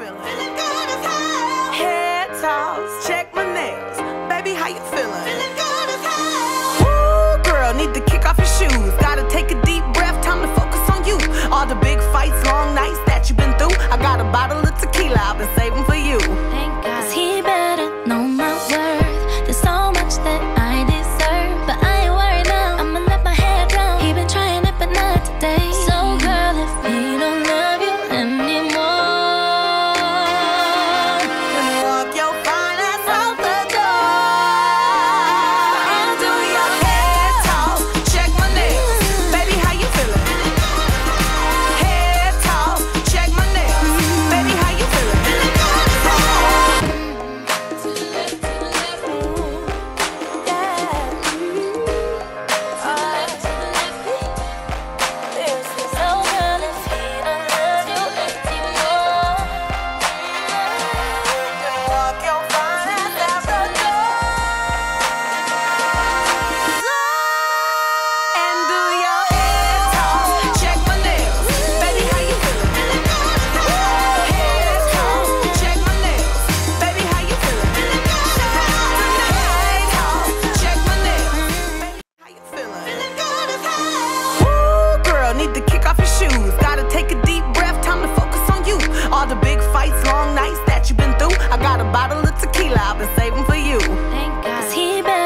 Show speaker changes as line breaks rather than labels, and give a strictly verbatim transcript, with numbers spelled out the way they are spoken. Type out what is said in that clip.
feeling? Feeling good as hell. Head toss, check my nails. Baby, how you feeling? Feeling good as hell. Ooh, girl, need to kick off your shoes. Gotta take a deep breath, time to focus on you. All the big fights, long nights that you've been through. I got a bottle of tequila I've been saving for you.
Thank God. 'Cause he better know my worth. There's so much that I deserve, but I ain't worried now. I'ma let my hair down. He been trying it, but not today. So girl, if he don't love you anymore,
then walk your fine ass out the door. And do your head talk, check my nails. Baby, how you feeling? Head talk, check my nails. Baby, how you feeling? Need to kick off your shoes. Gotta take a deep breath, time to focus on you. All the big fights, long nights that you've been through. I got a bottle of tequila I've been saving for you.
thank God. 'Cause he better